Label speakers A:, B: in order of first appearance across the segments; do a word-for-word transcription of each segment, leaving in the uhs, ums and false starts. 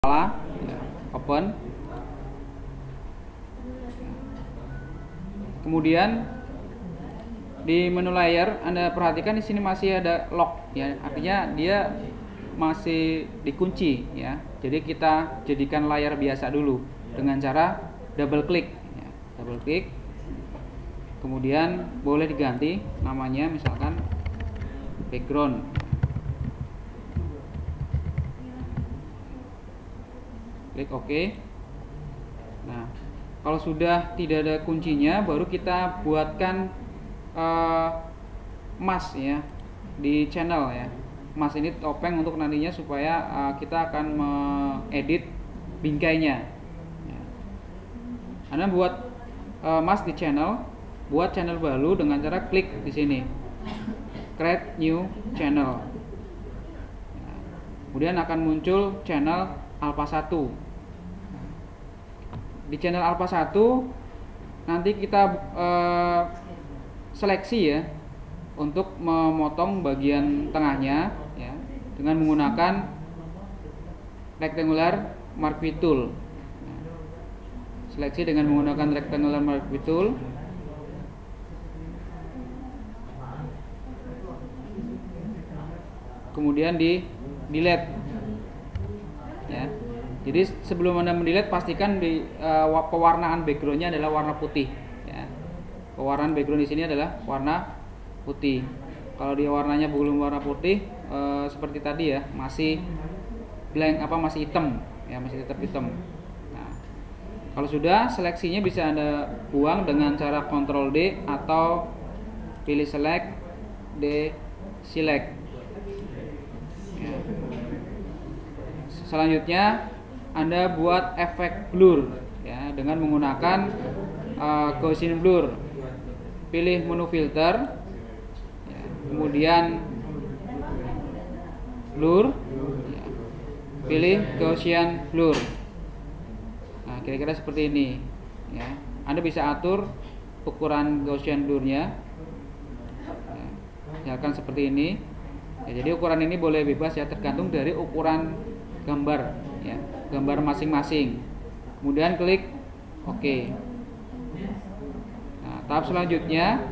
A: ya, open. Kemudian di menu layer Anda perhatikan di sini masih ada lock ya, artinya dia masih dikunci ya. Jadi kita jadikan layar biasa dulu dengan cara double klik ya. Double klik. Kemudian boleh diganti namanya, misalkan background. Klik OK. Nah, kalau sudah tidak ada kuncinya, baru kita buatkan uh, mask ya di channel ya. Mask ini topeng untuk nantinya supaya uh, kita akan mengedit bingkainya. Ya. Anda buat uh, mask di channel, buat channel baru dengan cara klik di sini, create new channel. Ya. Kemudian akan muncul channel alpha satu. Di channel alpha satu nanti kita eh, seleksi ya untuk memotong bagian tengahnya ya dengan menggunakan rectangular marquee tool. Nah, seleksi dengan menggunakan rectangular marquee tool. Kemudian di delete ya. Jadi sebelum Anda mendelete, pastikan di uh, pewarnaan backgroundnya adalah warna putih ya. Pewarnaan background di sini adalah warna putih. Kalau dia warnanya belum warna putih uh, seperti tadi ya, masih blank apa masih hitam ya, masih tetap hitam. Nah, kalau sudah, seleksinya bisa Anda buang dengan cara Ctrl D atau pilih select D select ya. Selanjutnya Anda buat efek blur ya dengan menggunakan uh, Gaussian blur. Pilih menu filter ya, kemudian blur ya, pilih Gaussian blur. Nah, kira-kira seperti ini ya. Anda bisa atur ukuran Gaussian blurnya ya, misalkan seperti ini ya. Jadi ukuran ini boleh bebas ya, tergantung dari ukuran gambar ya, gambar masing-masing. Kemudian klik OK. Nah, tahap selanjutnya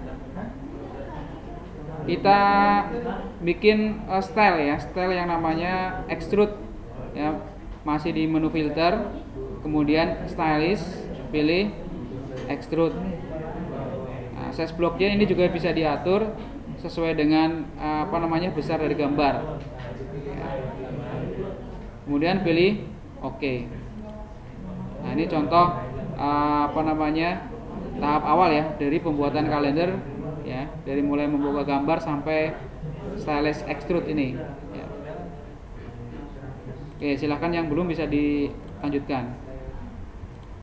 A: kita bikin uh, style ya, style yang namanya extrude ya, masih di menu filter, kemudian stylish, pilih extrude. Nah, size blocknya ini juga bisa diatur sesuai dengan uh, apa namanya besar dari gambar ya. Kemudian pilih OK. Nah, ini contoh uh, apa namanya tahap awal ya dari pembuatan kalender ya, dari mulai membuka gambar sampai stylish extrude ini ya. Oke, silahkan yang belum bisa dilanjutkan.